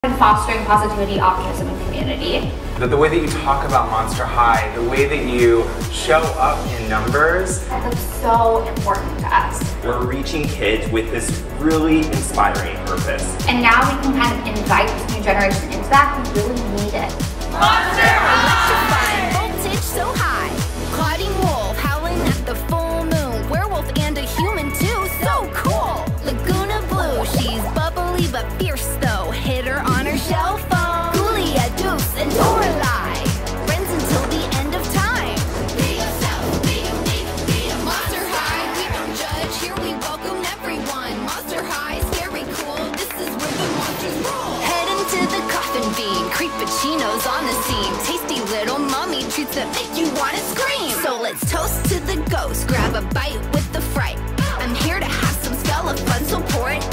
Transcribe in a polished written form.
and fostering positivity, optimism, and community. The way that you talk about Monster High, the way that you show up in numbers. That's so important to us. We're reaching kids with this really inspiring purpose. And now we can kind of invite this new generation into that. We really need it. Monster High! Voltage so high. Clotting wolf howling at the full moon. Werewolf and a human too, so cool. Laguna Blue, she's bubbly but fierce though. Hit her on her shell phone. Ghoulia, Deuce, and Lorelei. Friends until the end of time. Be yourself, be unique, be a Monster High. We don't judge, here we welcome everyone. Monster High, scary cool, this is where the monsters roll. Head into the coffin bean, creepuccinos on the scene. Tasty little mommy treats that make you wanna scream. So let's toast to the ghost, grab a bite with the fright. I'm here to have some fun, so pour it